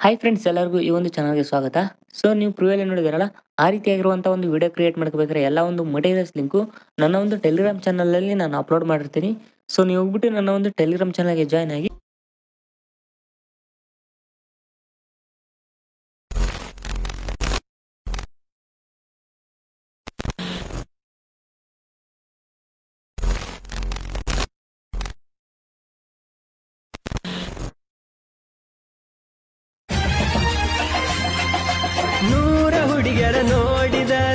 Hi friends, ಎಲ್ಲರಿಗೂ ಈ ಒಂದು ಚಾನಲ್ಗೆ ಸ್ವಾಗತ. ಸೊ ನೀವು ಪ್ರಿವಿಯಲ್ಲಿ ನೋಡಿದಿರಲ್ಲ, ಆ ರೀತಿಯಾಗಿರುವಂಥ ಒಂದು ವಿಡಿಯೋ ಕ್ರಿಯೇಟ್ ಮಾಡ್ಕೋಬೇಕಾದ್ರೆ ಎಲ್ಲ ಒಂದು ಮಟೀರಿಯಲ್ಸ್ ಲಿಂಕು ನನ್ನ ಒಂದು ಟೆಲಿಗ್ರಾಮ್ ಚಾನಲಲ್ಲಿ ನಾನು ಅಪ್ಲೋಡ್ ಮಾಡಿರ್ತೀನಿ. ಸೊ ನೀವು ಹೋಗ್ಬಿಟ್ಟು ನನ್ನ ಒಂದು ಟೆಲಿಗ್ರಾಮ್ ಚಾನಲ್ಗೆ ಜಾಯ್ನ್ ಆಗಿ. ನೂರ ಹುಡುಗರ ನೋಡಿದರ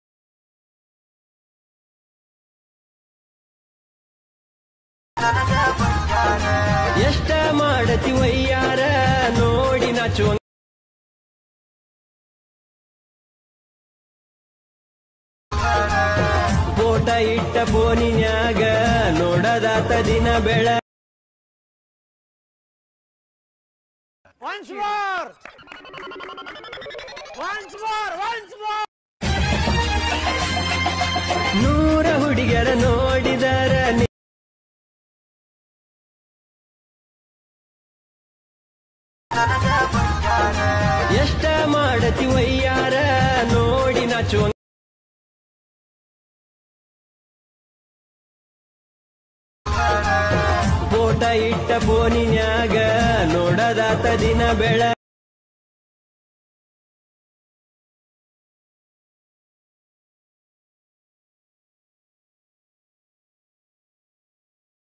ಎಷ್ಟ ಮಾಡತಿ ವಯ್ಯಾರ ನೋಡಿ ನಾಚುವ ಫೋಟ ಇಟ್ಟ ಫೋನಿನ್ಯಾಗ ನೋಡದಾತ ದಿನ ಬೆಳ ನೂರ ಹುಡುಗರ ನೋಡಿದರ ಎಷ್ಟ ಮಾಡತಿ ವಯ್ಯಾರ ನೋಡಿ ನಾಚುವ ಫೋಟ ಇಟ್ಟ ಫೋನಿನ್ಯಾಗ ನೋಡದಾತ ದಿನ ಬೆಳ